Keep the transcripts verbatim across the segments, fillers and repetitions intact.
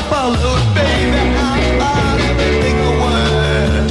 followed, baby. I thought everything a word.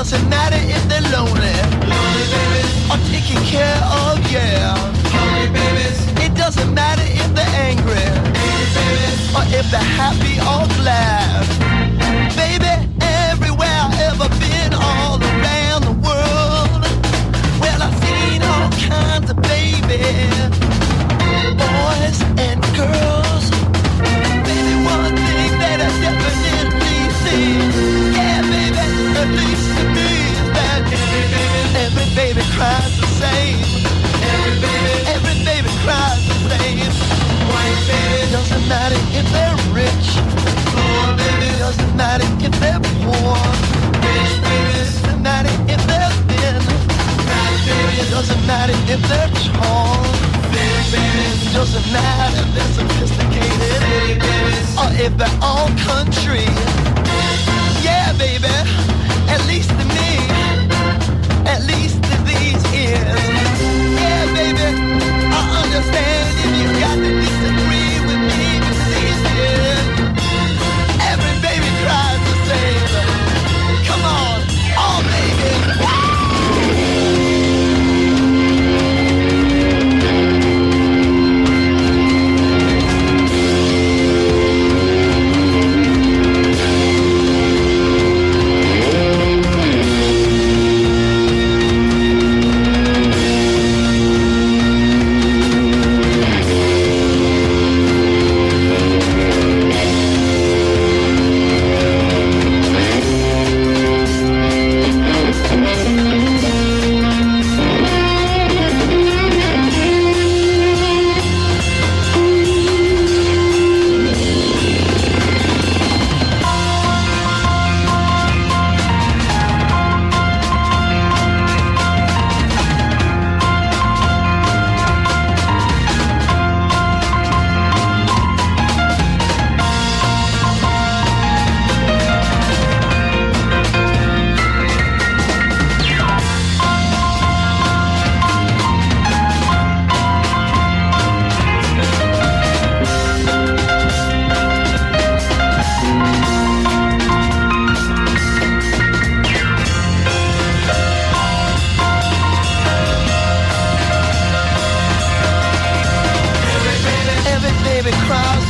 doesn't matter if they're lonely, lonely babies, or taken care of, yeah. Hungry babies. It doesn't matter if they're angry, angry babies, or if they're happy or glad. Baby, everywhere I've ever been, all around the world, well, I've seen all kinds of babies, boys and girls. Baby, one thing that I definitely see, yeah, baby, at least to me, is that every baby, every baby cries the same. Every baby, every baby cries the same. White baby, doesn't matter if they're rich. Poor baby, doesn't matter if they're poor. Rich baby, doesn't matter if they're thin. Fat baby, doesn't matter if they're tall. Big baby, doesn't matter if they're sophisticated. Big babies, or if they're all country. Yeah, baby, at least to me, at least to these ears. Yeah, baby, I understand if you got to disagree with me, but to these ears, every baby cries the same. Come on, all babies. Cries